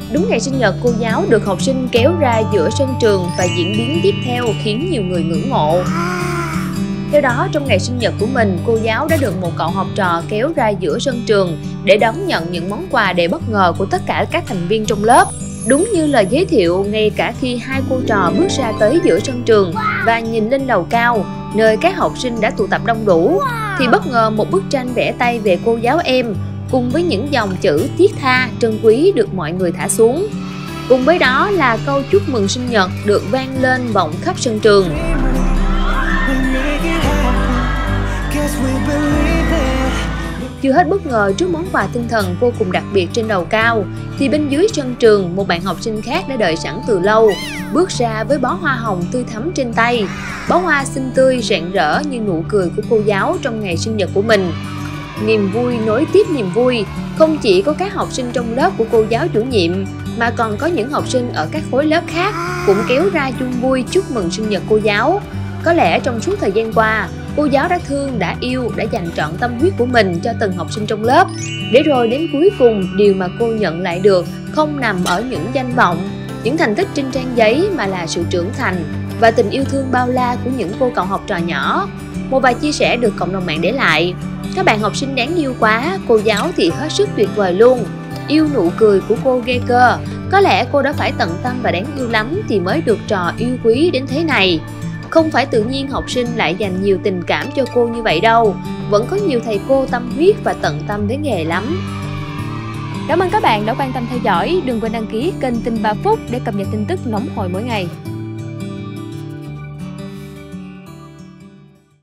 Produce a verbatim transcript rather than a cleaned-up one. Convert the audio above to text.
Đúng ngày sinh nhật, cô giáo được học sinh kéo ra giữa sân trường và diễn biến tiếp theo khiến nhiều người ngưỡng mộ. Theo đó, trong ngày sinh nhật của mình, cô giáo đã được một cậu học trò kéo ra giữa sân trường để đón nhận những món quà đầy bất ngờ của tất cả các thành viên trong lớp. Đúng như lời giới thiệu, ngay cả khi hai cô trò bước ra tới giữa sân trường và nhìn lên lầu cao, nơi các học sinh đã tụ tập đông đủ, thì bất ngờ một bức tranh vẽ tay về cô giáo em cùng với những dòng chữ thiết tha, trân quý được mọi người thả xuống. Cùng với đó là câu chúc mừng sinh nhật được vang lên vọng khắp sân trường. Chưa hết bất ngờ trước món quà tinh thần vô cùng đặc biệt trên đầu cao, thì bên dưới sân trường, một bạn học sinh khác đã đợi sẵn từ lâu, bước ra với bó hoa hồng tươi thắm trên tay. Bó hoa xinh tươi rạng rỡ như nụ cười của cô giáo trong ngày sinh nhật của mình. Niềm vui nối tiếp niềm vui, không chỉ có các học sinh trong lớp của cô giáo chủ nhiệm, mà còn có những học sinh ở các khối lớp khác cũng kéo ra chung vui chúc mừng sinh nhật cô giáo. Có lẽ trong suốt thời gian qua, cô giáo đã thương, đã yêu, đã dành trọn tâm huyết của mình cho từng học sinh trong lớp. Để rồi đến cuối cùng, điều mà cô nhận lại được không nằm ở những danh vọng, những thành tích trên trang giấy, mà là sự trưởng thành và tình yêu thương bao la của những cô cậu học trò nhỏ. Một vài chia sẻ được cộng đồng mạng để lại: các bạn học sinh đáng yêu quá, cô giáo thì hết sức tuyệt vời luôn. Yêu nụ cười của cô ghê cơ, có lẽ cô đã phải tận tâm và đáng yêu lắm thì mới được trò yêu quý đến thế này. Không phải tự nhiên học sinh lại dành nhiều tình cảm cho cô như vậy đâu, vẫn có nhiều thầy cô tâm huyết và tận tâm với nghề lắm. Cảm ơn các bạn đã quan tâm theo dõi, đừng quên đăng ký kênh Tin ba Phút để cập nhật tin tức nóng hổi mỗi ngày.